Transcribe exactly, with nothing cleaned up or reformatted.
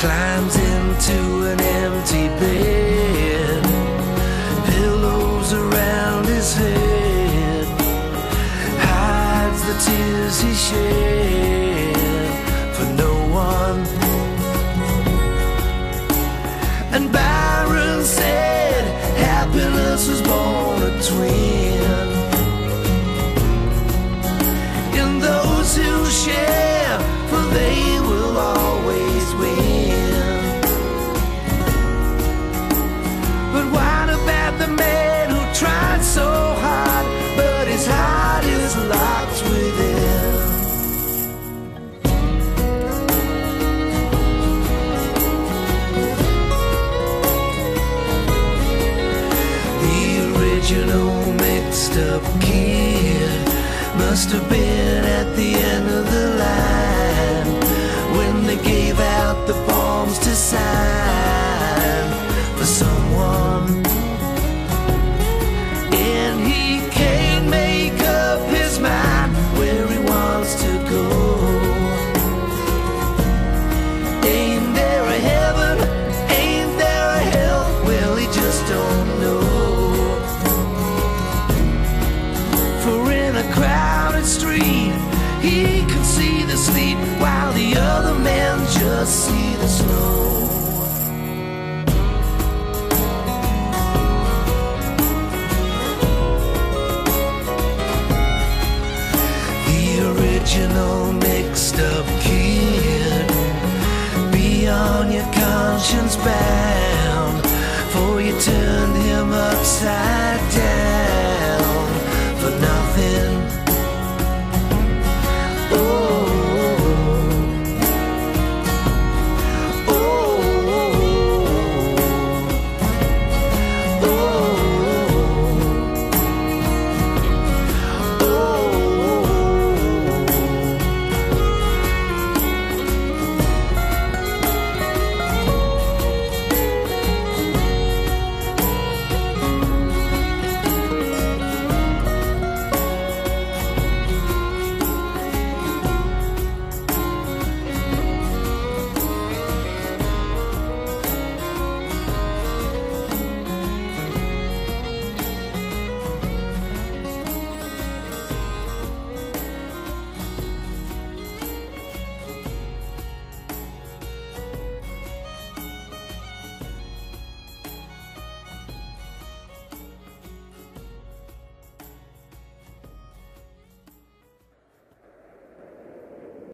climbs into an empty bed, pillows around his head, hides the tears he shed for no one. And Byron said happiness was born a twin in those who share, for they will always win. But what about the man who tried so hard, but his heart is locked within? The original mixed up kid must have been at the end of the line when they gave out the forms to sign for someone, and he can't make up his mind where he wants to go. Ain't there a heaven? Ain't there a hell? Well, he just don't know. For in a crowded street he can see the sleet, while the other men just see the snow. The original mixed up kid, be on your conscience bound, for you turned him upside down.